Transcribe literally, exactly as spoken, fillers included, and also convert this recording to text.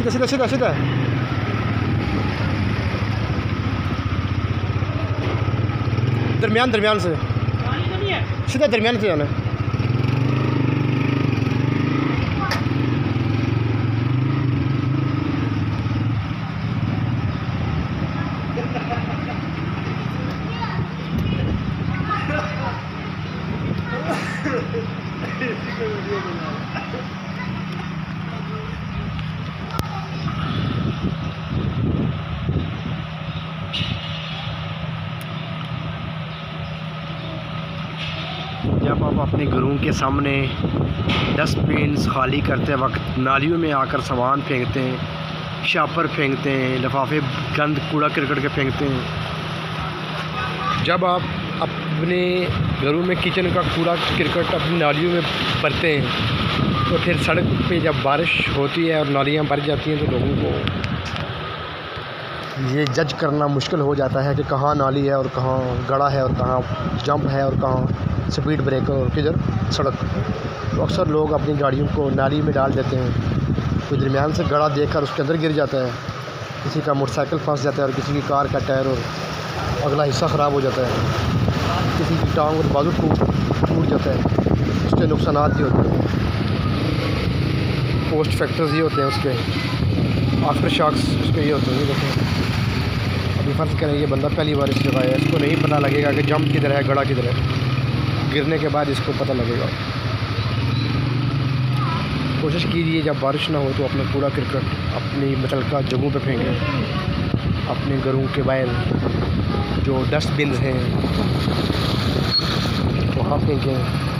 सीधा सीधा सीधा सीधा दरमियान दरमियान से सीधा दरमियान से जाना है। जब आप अपने घरों के सामने डस्टबिन खाली करते वक्त नालियों में आकर सामान फेंकते हैं, शापर फेंकते हैं, लिफाफे गंद कूड़ा करकट के फेंकते हैं, जब आप अपने घरों में किचन का कूड़ा करकट अपनी नालियों में भरते हैं तो फिर सड़क पे जब बारिश होती है और नालियाँ भर जाती हैं तो लोगों को ये जज करना मुश्किल हो जाता है कि कहाँ नाली है और कहाँ गड़ा है और कहाँ जंप है और कहाँ स्पीड ब्रेकर और किधर सड़क। तो अक्सर लोग अपनी गाड़ियों को नाली में डाल देते हैं, कोई दरमियान से गड़ा देखकर उसके अंदर गिर जाता है, किसी का मोटरसाइकिल फंस जाता है और किसी की कार का टायर और अगला हिस्सा ख़राब हो जाता है, किसी की टांग और बाजू टूट टूट जाता है। उसके नुकसान ही होते हैं, पोस्ट फैक्टर्स ये होते हैं, उसके आफ्टर शॉक्स उसके ये होते हैं। देखो अभी फ़र्ज़ करें ये बंदा पहली बार इस जगह है, इसको नहीं पता लगेगा कि जंप किधर है, गड़ा किधर है, गिरने के बाद इसको पता लगेगा। कोशिश कीजिए जब बारिश ना हो तो अपना कूड़ा करकट अपनी मुतल्लिका जगहों पे फेंकें, अपने घरों के बाहर जो डस्टबिन हैं वहाँ फेंकें।